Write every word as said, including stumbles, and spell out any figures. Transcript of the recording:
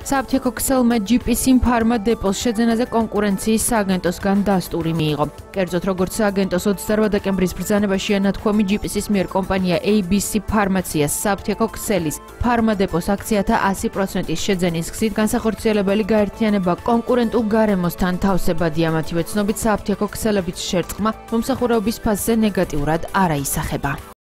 სააფთიაქო ქსელმა ჯიპისი ფარმადეპოს შეძენაზე კონკურენციის სააგენტოსგან დასტური მიიღო. კერძოდ, როგორც სააგენტოს ოცდაოთხ დეკემბრის ბრძანებაში ანათქვამი ჯიპისის მიერ კომპანია ეი ბი სი ფარმაციას სააფთიაქო ქსელის ფარმადეპოს აქციათა ასი პროცენტის შეძენის გზით განსახორციელებელი გაერთიანება კონკურენტულ გარემოსთან თავსებადია. მათივე ცნობით, სააფთიაქო ქსელების შერწყმა მომსახურების ფასზე ნეგატიურად არ აისახება.